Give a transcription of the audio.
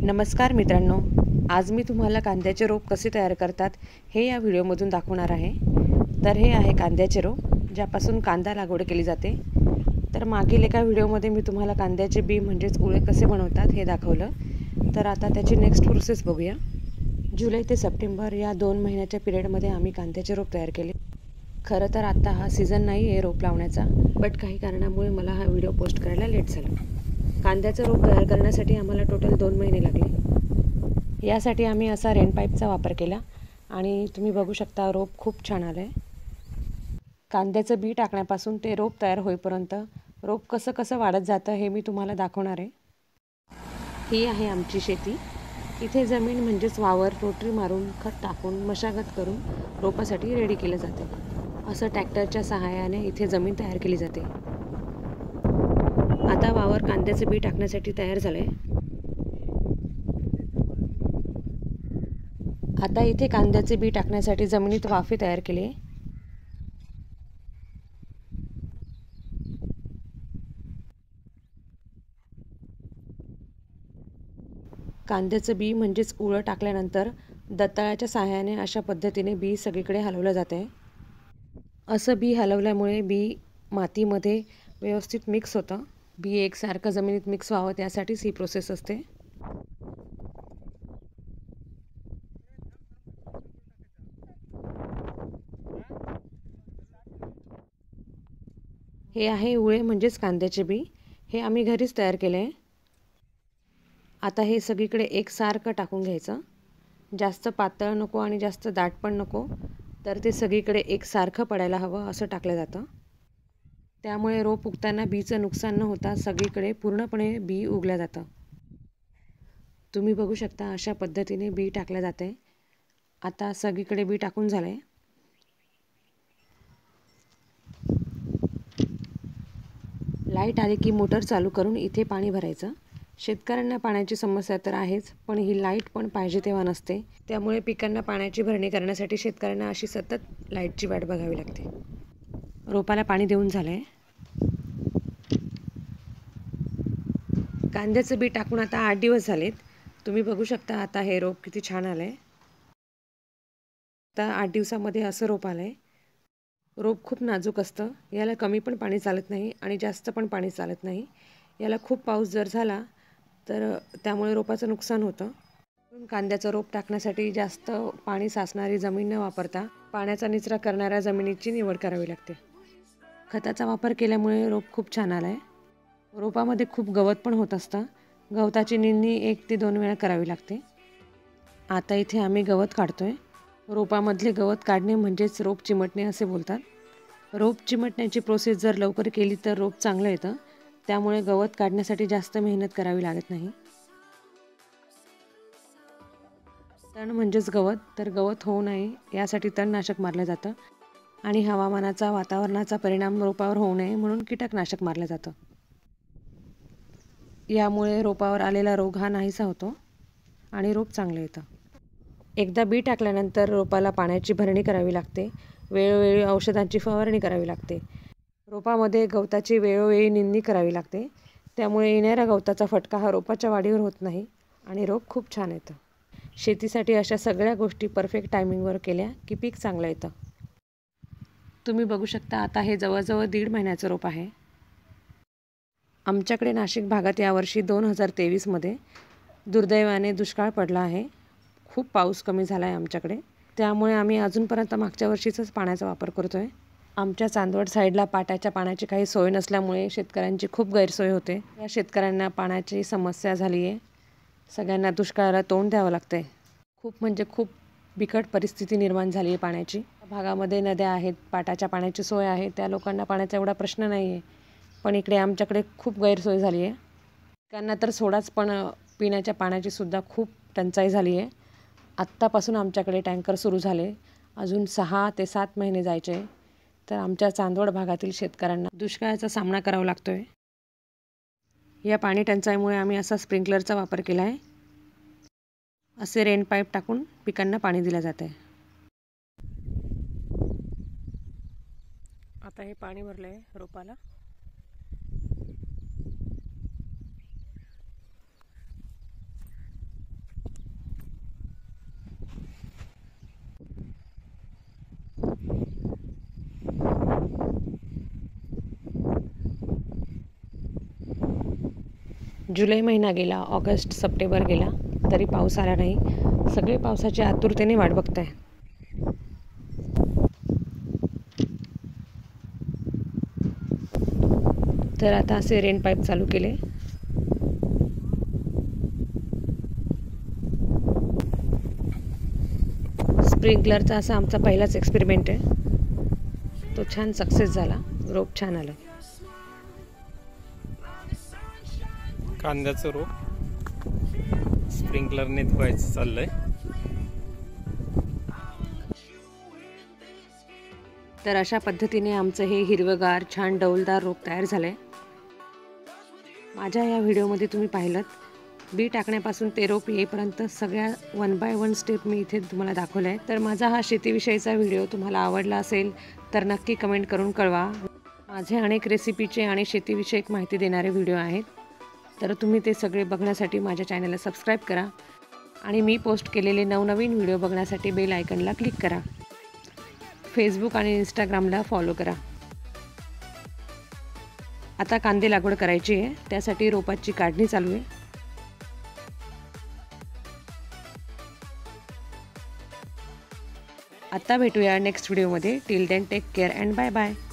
नमस्कार मित्रांनो, आज मी तुम्हाला कांद्याचे रोप कसे तयार करतात हे या व्हिडिओमधून दाखवणार आहे। तर हे आहे कांद्याचे रोप, ज्यापासून कांदा लागवड केली जाते। तर मागील एका व्हिडिओमध्ये मी तुम्हाला कांद्याचे बी म्हणजेच कुळे कसे बनवतात हे दाखवलं। तर आता त्याची नेक्स्ट प्रोसेस बघूया। जुलै ते सप्टेंबर या 2 महिन्याच्या पिरियडमध्ये आम्ही कांद्याचे रोप तयार केले। खरं तर आता हा सीझन नाही आहे रोप लावण्याचा, बट काही कारणामुळे मला हा व्हिडिओ पोस्ट करायला लेट झाला। कांद्याचं रोप तयार करण्यासाठी आम्हाला टोटल 2 महिने लागले। यासाठी आम्ही असा रेन पाईपचा वापर केला आणि तुम्ही बघू शकता रोप खूप छान आलं आहे। कांद्याचं बी टाकण्यापासून ते रोप तयार होईपर्यंत रोप कसं कसं वाढत जातं हे मी तुम्हाला दाखवणार आहे। ही आहे आमची शेती। इथे जमीन म्हणजेच वावर रोटरी मारून खत टाकून मशागत करून रोपासाठी रेडी केलं जाते। असं ट्रॅक्टरच्या सहाय्याने इथे जमीन तयार केली जाते। आता वावर कांद्याचं बी टाकण्यासाठी तयार झालंय। आता इथे कांद्याचे बी टाकण्यासाठी जमिनीत वाफे तयार केले। कांद्याचं बी म्हणजेच उळं टाकल्यानंतर दंताळ्याच्या सहाय्याने अशा पद्धतीने बी सगळीकडे हलवलं जाते। असं बी हलवल्यामुळे बी मातीमध्ये व्यवस्थित मिक्स होतं। बी एकसारखं जमिनीत मिक्स व्हावं त्यासाठीच ही प्रोसेस असते। हे आहे उळे म्हणजेच कांद्याचे बी। हे आम्ही घरीच तयार केले आहे। आता हे सगळीकडे एकसारखं टाकून घ्यायचं। जास्त पातळ नको आणि जास्त दाट पण नको, तर ते सगळीकडे एकसारखं पडायला हवं असं टाकलं जातं। त्यामुळे रोप उगताना बीचं नुकसान न होता सगळीकडे पूर्णपणे बी उगलं जातं। तुम्ही बघू शकता अशा पद्धतीने बी टाकलं जाते। आता सगळीकडे बी टाकून झालंय। लाईट आली की मोटर चालू करून इथे पाणी भरायचं। शेतकऱ्यांना पाण्याची समस्या तर आहेच, पण ही लाईट पण पाहिजे तेव्हा नसते। त्यामुळे पिकांना पाण्याची भरणी करण्यासाठी शेतकऱ्यांना अशी सतत लाईटची वाट बघावी लागते। रोपाला पाणी देऊन झालंय। कांद्याचं बी टाकून आता 8 दिवस झालेत। तुम्ही बघू शकता आता हे रोप किती छान आलंय। आता 8 दिवसामध्ये असं रोप आलंय। रोप खूप नाजूक असतं। याला कमी पण पाणी चालत नाही आणि जास्त पण पाणी चालत नाही। याला खूप पाऊस जर झाला तर त्यामुळे रोपाचं नुकसान होतं। कांद्याचं रोप टाकण्यासाठी जास्त पाणी साचणारी जमीन न वापरता पाण्याचा निचरा करणाऱ्या जमिनीची निवड करावी लागते। खताचा वापर केल्यामुळे रोप खूप छान आलं आहे। रोपामध्ये खूप गवत पण होत असतं। गवताची निंदणी 1 ते 2 वेळा करावी लागते। आता इथे आम्ही गवत काढतोय। रोपामधले गवत काढणे म्हणजेच रोप चिमटणे असे बोलतात। रोप चिमटण्याची प्रोसेस जर लवकर केली तर रोप चांगलं येतं। त्यामुळे गवत काढण्यासाठी जास्त मेहनत करावी लागत नाही। तण म्हणजेच गवत, तर गवत होऊ नये यासाठी तणनाशक मारलं जातं आणि हवामानाचा वातावरणाचा परिणाम रोपावर होऊ नये म्हणून कीटकनाशक मारलं जातं। यामुळे रोपावर आलेला रोग हा नाहीसा होतो आणि रोप चांगलं येतं। एकदा बी टाकल्यानंतर रोपाला पाण्याची भरणी करावी लागते। वेळोवेळी औषधांची फवारणी करावी लागते। रोपामध्ये गवताची वेळोवेळी निंदणी करावी लागते। त्यामुळे येणाऱ्या गवताचा फटका हा रोपाच्या वाढीवर होत नाही आणि रोप खूप छान येतं। शेतीसाठी अशा सगळ्या गोष्टी परफेक्ट टायमिंगवर केल्या की पीक चांगलं येतं। तुम्ही बघू शकता आता हे जवळजवळ 1.5 महिन्याचं रोप आहे। आमच्याकडे नाशिक भागात यावर्षी 2023मध्ये दुर्दैवाने दुष्काळ पडला आहे। खूप पाऊस कमी झाला आहे आमच्याकडे। त्यामुळे आम्ही अजूनपर्यंत मागच्या वर्षीचाच पाण्याचा वापर करतो आहे। आमच्या चांदवड साईडला पाटाच्या पाण्याची काही सोय नसल्यामुळे शेतकऱ्यांची खूप गैरसोय होते। या शेतकऱ्यांना पाण्याची समस्या झाली आहे। सगळ्यांना दुष्काळाला तोंड द्यावं लागतं आहे। खूप म्हणजे खूप बिकट परिस्थिती निर्माण झाली आहे पाण्याची। भागामध्ये नद्या आहेत, पाटाच्या पाण्याची सोय आहे, त्या लोकांना पाण्याचा एवढा प्रश्न नाही आहे। पण इकडे आमच्याकडे खूप गैरसोय झाली आहे। पिकांना तर सोडाच, पण पिण्याच्या पाण्याची सुद्धा खूप टंचाई झाली आहे। आत्तापासून आमच्याकडे टँकर सुरू झाले, अजून 6 ते 7 महिने जायचे। तर आमच्या चांदवड भागातील शेतकऱ्यांना दुष्काळाचा सामना करावा लागतो आहे। या पाणी टंचाईमुळे आम्ही असा स्प्रिंकलरचा वापर केला आहे। असे रेन पाईप टाकून पिकांना पाणी दिलं जातं आहे। आता हे पाणी भरलं आहे रोपाला। जुलै महिना गेला, ऑगस्ट सप्टेंबर गेला तरी पाऊस आला नाही. सगळे पावसाच्या आतुरतेने वाट बघताय. तर आता असे रेन पाईप चालू केले. स्प्रिंकलरचा असा आमचा पहिलाच एक्सपेरिमेंट आहे. तो छान सक्सेस झाला, रोप छान आलं. कांद्याचं रोप स्प्रिंकलरने धुवायचं चाललंय. तर अशा पद्धतीने आमचं हे हिरवगार छान डौलदार रोप तयार झालं आहे. माझ्या या व्हिडिओमध्ये तुम्ही पाहिलंत बी टाकण्यापासून ते रोप येईपर्यंत सगळ्या 1 बाय 1 स्टेप मी इथे तुम्हाला दाखवलं आहे. तर माझा हा शेतीविषयीचा व्हिडिओ तुम्हाला आवडला असेल तर नक्की कमेंट करून कळवा. माझे अनेक रेसिपीचे आणि शेतीविषयक माहिती देणारे व्हिडिओ आहेत. तर तुम्ही ते सगळे बघण्यासाठी माझ्या चॅनलला सबस्क्राईब करा आणि मी पोस्ट केलेले नवनवीन व्हिडिओ बघण्यासाठी बेल आयकनला क्लिक करा. फेसबुक आणि इंस्टाग्रामला फॉलो करा. आता कांदे लागवड करायची आहे, त्यासाठी रोपाची काढणी चालू आहे. आता भेटूया नेक्स्ट व्हिडिओमध्ये. Till then take care and bye bye.